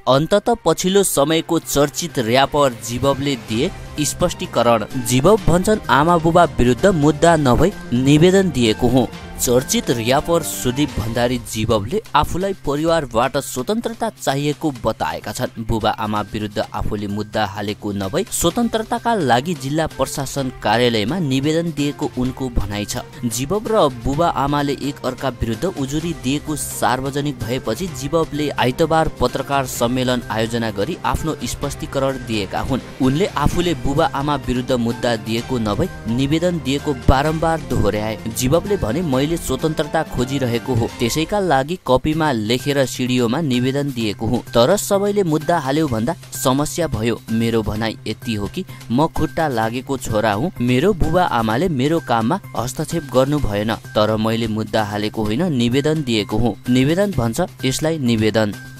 अन्तत पछिल्लो समयको चर्चित र्यापर जीवबले दिए स्पष्टीकरण। जीवब भन्छन् आमा बुबा विरुद्ध मुद्दा नभई निवेदन दिएको हुँ। चर्चित र्यापर सुदीप भण्डारी जीवबले आफूलाई परिवारबाट स्वतन्त्रता चाहिएको बताएका छन्। बुबा आमा विरुद्ध आफूले मुद्दा हालेको नभई स्वतन्त्रताका लागि जिल्ला प्रशासन कार्यालयमा निवेदन दिएको उनको भनाइ छ। जीवब र बुबा आमाले एक अर्का विरुद्ध उजुरी दिएको सार्वजनिक भएपछि जीवबले आइतबार पत्रकार सम्मेलन आयोजना गरी आफ्नो स्पष्टीकरण दिएका हुन्। उनले आफूले बुबा आमा विरुद्ध मुद्दा दिएको नभई निवेदन दिएको बारम्बार दोहोर्याए। जीवबले भने मैले स्वतन्त्रता खोजिरहेको हो, त्यसैका लागि कपीमा लेखेर सिडियोमा निवेदन दिएको हुँ। तर सबैले मुद्दा हाल्यो भन्दा समस्या भयो। मेरो भनाइ यति हो कि म खुट्टा लागेको छोरा हुँ। मेरो बुबा आमाले मेरो काममा हस्तक्षेप गर्नु भएन, तर मैले मुद्दा हालेको होइन, निवेदन दिएको हुँ। निवेदन भन्छ यसलाई निवेदन।